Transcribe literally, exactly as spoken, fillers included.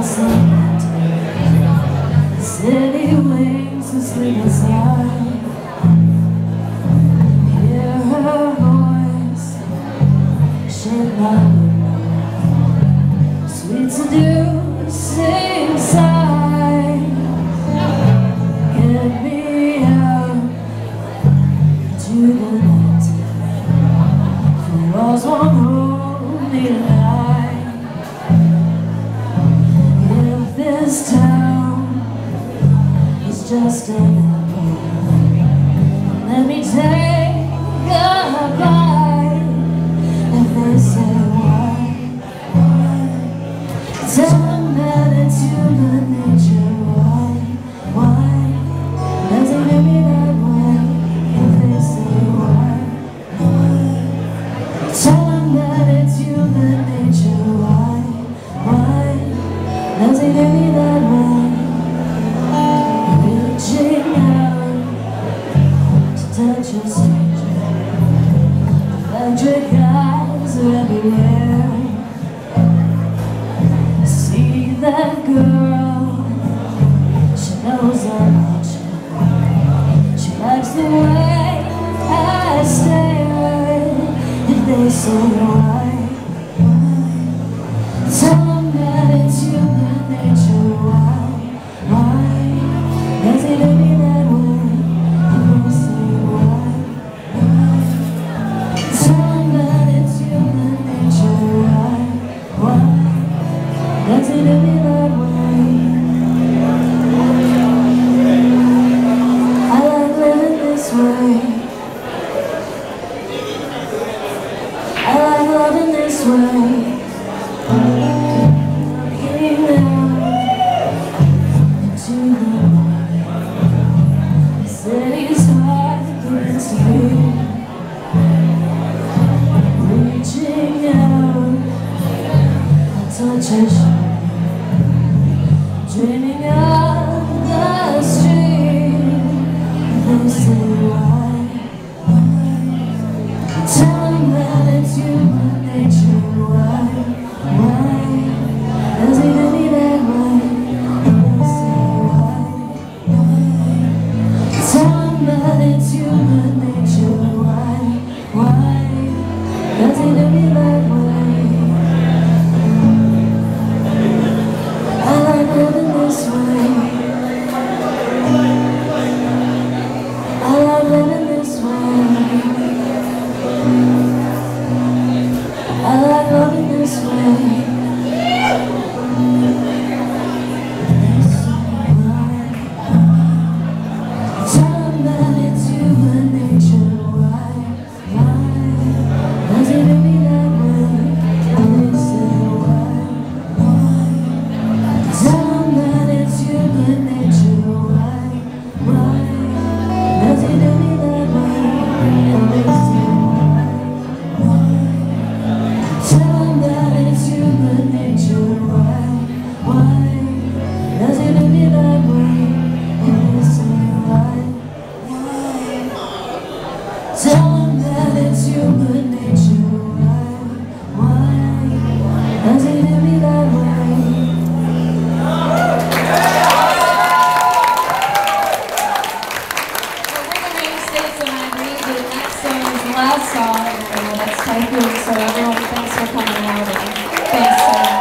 lost in the city wings to sleep inside. Hear her voice, shake my sweet seducing sigh. Get me out to the night. The walls won't hold me tonight. If this town is just an airport, let me take a bite. If they say why, why, tell them that it's human nature. Why, why does it make me that way? If they say why, why, tell them that it's human nature. Why, why does it make me that way? Reaching out to touch a stranger. Electric eyes are everywhere. See that girl, she knows I'm watching. She likes the way I stare. If they say why, why, tell them that it's human nature. Why, why does it do me that way? If they say why, why, tell them that it's human nature. Why, why does it do me that way? I like living this way. I like loving this way. Looking down into the morning. The city's hard against the beat. Reaching out, I touch a shoulder. Dreaming of the street. They say why, why, tell them that it's human nature. Why, why does it do me that way? They say why, why, tell them that it's human nature. Why, why does it do me that way? I like living this way. I like living this way. I like loving this way. Tell them that it's human nature. Why, why does it do me that way? They say why, why, tell them that it's human nature. Why, why does it do me that way? And they say why, why, tell them that it's human nature. Why, why does it do me that way? And they say why, why, tell them that it's human nature. Why, why does it do me that way? Well, we're going to stay some I believe the next song is the last song, and that's Typhoon, so everyone, thanks for coming out, and thanks. Uh,